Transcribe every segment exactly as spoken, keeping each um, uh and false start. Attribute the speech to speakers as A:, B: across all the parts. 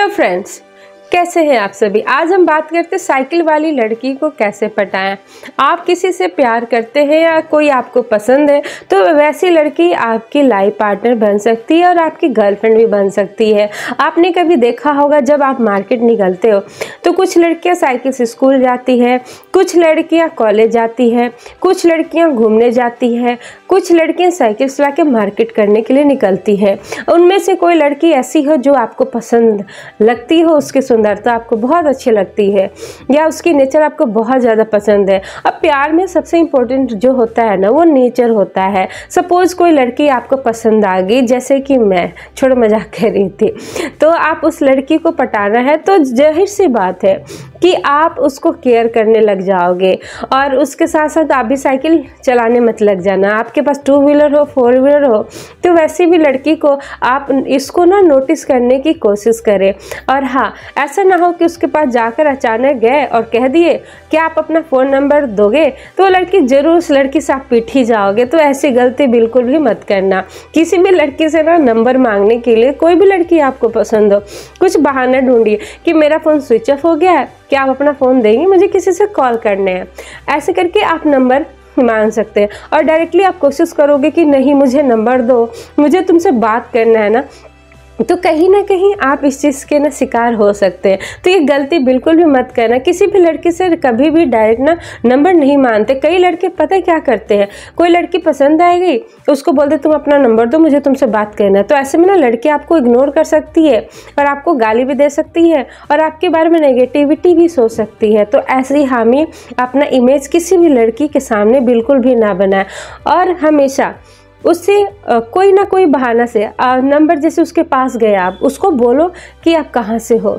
A: Hello friends, कैसे हैं आप सभी। आज हम बात करते हैं साइकिल वाली लड़की को कैसे पटाएं। आप किसी से प्यार करते हैं या कोई आपको पसंद है तो वैसी लड़की आपकी लाइफ पार्टनर बन सकती है और आपकी गर्लफ्रेंड भी बन सकती है। आपने कभी देखा होगा जब आप मार्केट निकलते हो तो कुछ लड़कियां साइकिल से स्कूल जाती है, कुछ लड़कियां कॉलेज जाती है, कुछ लड़कियां घूमने जाती है, कुछ लड़कियां साइकिल चला के मार्केट करने के लिए निकलती है। उनमें से कोई लड़की ऐसी हो जो आपको पसंद लगती हो, उसके सुंदरता आपको बहुत अच्छी लगती है या उसकी नेचर आपको बहुत ज़्यादा पसंद है। अब प्यार में सबसे इम्पोर्टेंट जो होता है ना वो नेचर होता है। सपोज़ कोई लड़की आपको पसंद आ गई, जैसे कि मैं छोड़ो मजाक कर रही थी, तो आप उस लड़की को पटाना है तो जाहिर सी बात है कि आप उसको केयर करने लग जाओगे और उसके साथ साथ आप भी साइकिल चलाने मत लग जाना। आपके पास टू व्हीलर हो, फोर व्हीलर हो, तो वैसी भी लड़की को आप इसको ना नोटिस करने की कोशिश करें। और हाँ, ऐसा ना हो कि उसके पास जाकर अचानक गए और कह दिए कि आप अपना फ़ोन नंबर दोगे, तो लड़की ज़रूर उस लड़की से आप पीट ही जाओगे। तो ऐसी गलती बिल्कुल भी मत करना। किसी भी लड़की से ना नंबर मांगने के लिए, कोई भी लड़की आपको पसंद हो, कुछ बहाना ढूंढिए कि मेरा फ़ोन स्विच ऑफ हो गया है, क्या आप अपना फ़ोन देंगे, मुझे किसी से कॉल करने हैं। ऐसे करके आप नंबर मांग सकते हैं और डायरेक्टली आप कोशिश करोगे कि नहीं मुझे नंबर दो, मुझे तुमसे बात करना है ना, तो कहीं ना कहीं आप इस चीज़ के ना शिकार हो सकते हैं। तो ये गलती बिल्कुल भी मत करना। किसी भी लड़की से कभी भी डायरेक्ट ना नंबर नहीं मांगते। कई लड़के पता है क्या करते हैं, कोई लड़की पसंद आएगी उसको बोलते तुम अपना नंबर दो, मुझे तुमसे बात करना है। तो ऐसे में ना लड़की आपको इग्नोर कर सकती है और आपको गाली भी दे सकती है और आपके बारे में नेगेटिविटी भी सोच सकती है। तो ऐसी हामी अपना इमेज किसी भी लड़की के सामने बिल्कुल भी ना बनाए और हमेशा उससे कोई ना कोई बहाना से नंबर, जैसे उसके पास गए आप उसको बोलो कि आप कहाँ से हो,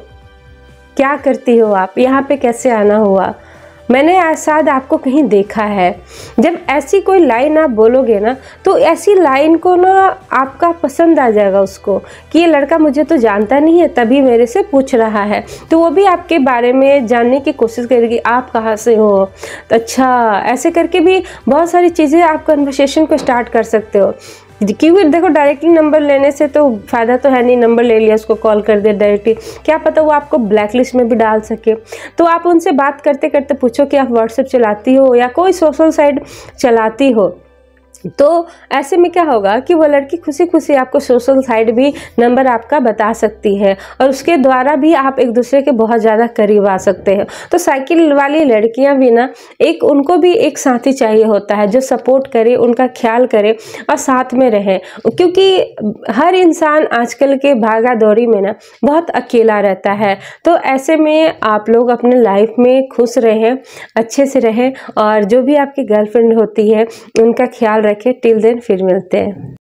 A: क्या करती हो, आप यहाँ पे कैसे आना हुआ, मैंने शायद आपको कहीं देखा है। जब ऐसी कोई लाइन आप बोलोगे ना तो ऐसी लाइन को ना आपका पसंद आ जाएगा उसको कि ये लड़का मुझे तो जानता नहीं है तभी मेरे से पूछ रहा है, तो वो भी आपके बारे में जानने की कोशिश करेगी, आप कहाँ से हो। तो अच्छा, ऐसे करके भी बहुत सारी चीज़ें आप कन्वर्सेशन को स्टार्ट कर सकते हो। क्योंकि देखो डायरेक्टली नंबर लेने से तो फ़ायदा तो है नहीं, नंबर ले लिया उसको कॉल कर दिया डायरेक्टली, क्या पता वो आपको ब्लैक लिस्ट में भी डाल सके। तो आप उनसे बात करते करते पूछो कि आप व्हाट्सएप चलाती हो या कोई सोशल साइट चलाती हो। तो ऐसे में क्या होगा कि वो लड़की खुशी खुशी आपको सोशल साइट भी नंबर आपका बता सकती है और उसके द्वारा भी आप एक दूसरे के बहुत ज़्यादा करीब आ सकते हैं। तो साइकिल वाली लड़कियां भी ना, एक उनको भी एक साथी चाहिए होता है जो सपोर्ट करे, उनका ख्याल करे और साथ में रहे। क्योंकि हर इंसान आजकल के भागा दौड़ी में ना बहुत अकेला रहता है। तो ऐसे में आप लोग अपने लाइफ में खुश रहें, अच्छे से रहें और जो भी आपकी गर्लफ्रेंड होती है उनका ख्याल रखें। टिल देन फिर मिलते हैं।